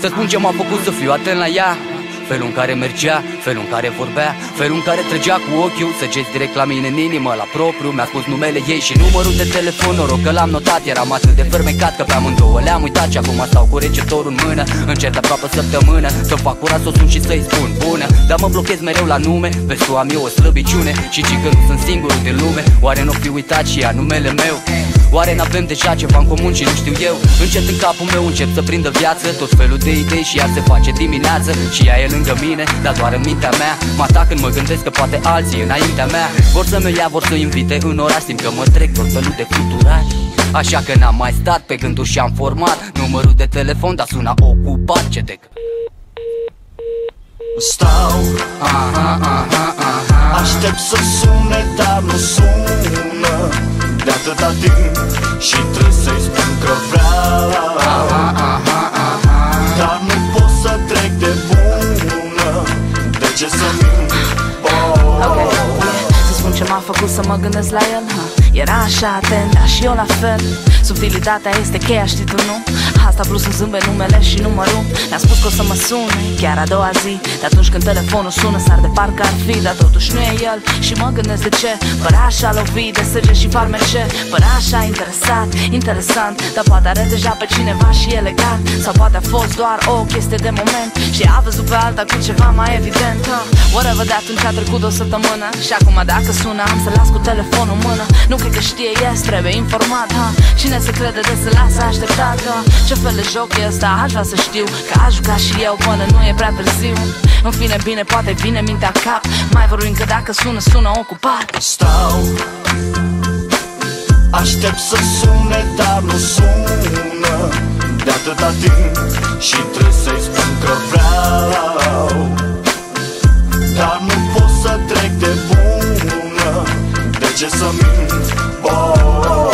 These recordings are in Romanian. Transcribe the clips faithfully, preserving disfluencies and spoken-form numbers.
Să spun ce m-a făcut să fiu atent la ea, felul în care mergea, felul în care vorbea, felul în care trăgea cu ochiul, săgeți direct la mine în inimă, la propriu. Mi-a spus numele ei și numărul de telefon, noroc că l-am notat. Eram atât de fermecat că pe amândouă le-am uitat și acum stau cu receptorul în mână. Încerc aproape săptămână să fac curat, să o sun și să-i spun bună, dar mă blochez mereu la nume, vezi tu am eu o slăbiciune și ci că nu sunt singurul din lume. Oare n-o fi uitat și ea numele meu? Oare n-avem deja ceva în comun și nu știu eu? Încet în capul meu încep să prindă viață tot felul de idei și ea se face dimineață și ea e lângă mine, dar doar în mintea mea. Mă atac când mă gândesc că poate alții înaintea mea vor să mă ia, vor să invite în oraș. Simt că mă trec tot felul de fluturași, așa că n-am mai stat pe gânduri și am format numărul de telefon, dar suna ocupat. Ce de stau, aha, aha, aha. Aștept să sune, dar nu sună de atâta timp și trebuie să-i spun că vreau, aha, aha, aha. Dar nu pot să trec de bună, de ce să mint? Oh. Okay. Să spun ce m-a făcut să mă gândesc la el, ha? Era așa atent, dar și eu la fel. Subtilitatea este cheia, știi tu, nu? Asta plus îmi zâmbe numele și numărul. Mi-a spus că o să mă sune chiar a doua zi, de atunci când telefonul sună s-ar de parcă ar fi, dar totuși nu e el. Și mă gândesc de ce părea așa lovit de săge și farmece, părea așa interesat, interesant, dar poate are deja pe cineva și elegant, sau poate a fost doar o chestie de moment și a văzut pe alta cu ceva mai evident, ha? Whatever, de atunci a trecut o săptămână și acum dacă sună am să las cu telefonul în mână. Nu cred că știe, yes, trebuie informat, ha? Cine se crede de să lasă așteptat, ha? Ce fel de joc e ăsta? Aș vrea să știu că aș juca și eu până nu e prea târziu. În fine, bine, poate vine mintea cap. Mai vorbim că dacă sună, sună ocupat. Stau, aștept să sune, dar nu sună de atâta timp și trebuie să-i spun că vreau, dar nu pot să trec de bună, de ce să mint? Oh.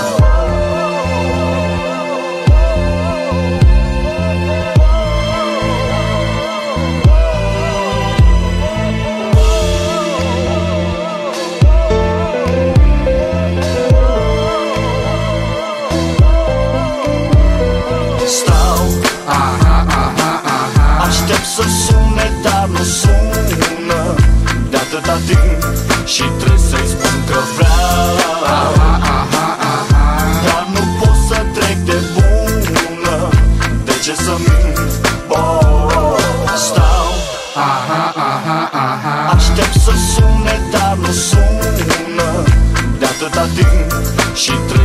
Aștept să sune, dar nu sună de atâta timp și trebuie să-i spun că vreau, aha, aha, aha. Dar nu pot să trec de bună, de ce să mint? Oh. Stau, aha, aha, aha. Aștept să sune, dar nu sună de atâta timp și trebuie